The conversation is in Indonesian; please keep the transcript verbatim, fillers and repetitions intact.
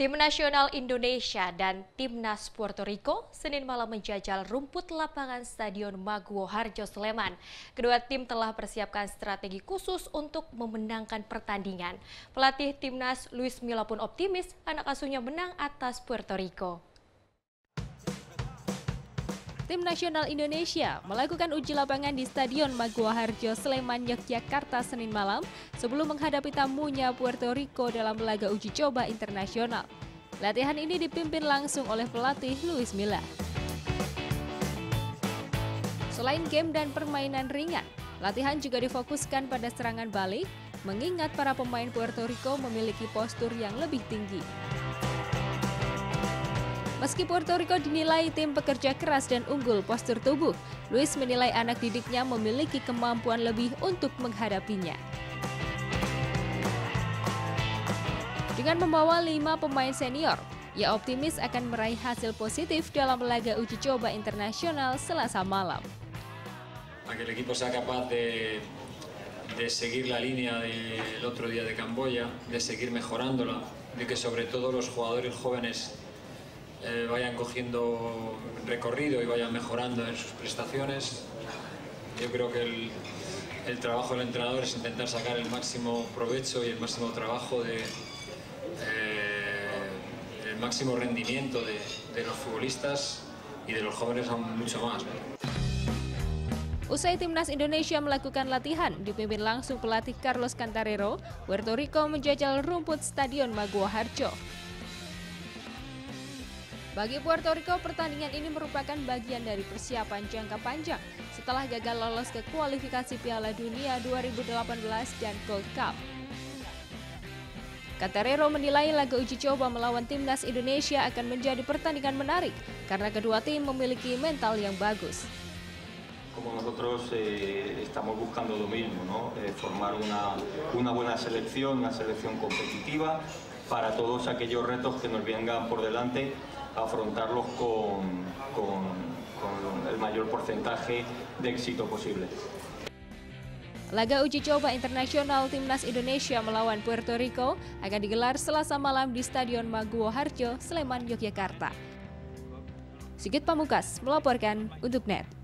Tim nasional Indonesia dan Timnas Puerto Rico Senin malam menjajal rumput lapangan Stadion Maguwo Harjo, Sleman. Kedua tim telah persiapkan strategi khusus untuk memenangkan pertandingan. Pelatih Timnas Luis Milla pun optimis anak asuhnya menang atas Puerto Rico. Tim nasional Indonesia melakukan uji lapangan di Stadion Maguwo Harjo, Sleman, Yogyakarta Senin malam sebelum menghadapi tamunya Puerto Rico dalam laga uji coba internasional. Latihan ini dipimpin langsung oleh pelatih Luis Milla. Selain game dan permainan ringan, latihan juga difokuskan pada serangan balik, mengingat para pemain Puerto Rico memiliki postur yang lebih tinggi. Meski Puerto Rico dinilai tim pekerja keras dan unggul postur tubuh, Luis menilai anak didiknya memiliki kemampuan lebih untuk menghadapinya. Dengan membawa lima pemain senior, ia optimis akan meraih hasil positif dalam laga uji coba internasional Selasa malam. Que el equipo sea capaz de, de seguir la línea del otro día de Camboya, de seguir mejorándola, de que sobre todo los jugadores jóvenes Eh, vayan cogiendo recorrido y vayan mejorando en sus prestaciones. Yo creo que el, el trabajo del entrenador es intentar sacar el máximo provecho y el máximo trabajo de eh, el máximo rendimiento de, de los futbolistas y de los jóvenes aún mucho más, ¿no? Usai Timnas Indonesia melakukan latihan dipimpin langsung pelatih Carlos Cantarero, Puerto Rico menjajal rumput Stadion Maguwo Harjo. Bagi Puerto Rico, pertandingan ini merupakan bagian dari persiapan jangka panjang setelah gagal lolos ke kualifikasi Piala Dunia dua ribu delapan belas dan Gold Cup. Cantarero menilai laga uji coba melawan Timnas Indonesia akan menjadi pertandingan menarik karena kedua tim memiliki mental yang bagus. Como nosotros eh, estamos buscando lo mismo, ¿no? Eh, formar una, una buena selección, una selección competitiva para todos aquellos retos que nos vengan por delante, afrontarlos con, con, con el mayor porcentaje de éxito posible. Laga uji coba internasional Timnas Indonesia melawan Puerto Rico akan digelar Selasa malam di Stadion Maguwo Harjo, Sleman, Yogyakarta. Sigit Pamungkas melaporkan untuk N E T.